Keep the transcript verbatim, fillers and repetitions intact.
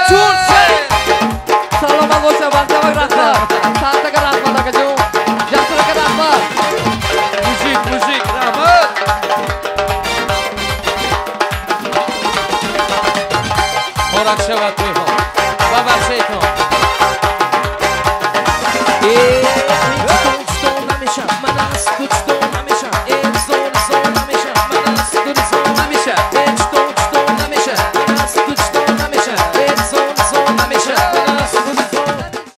Jasur! Salomat bo'lsa, barchaga rahmat. Sanatga rahmat akajon. Jasurga rahmat. Mujik, mujik, rahmat. Xo'rak shavat to'yxon. Va baxshiyor.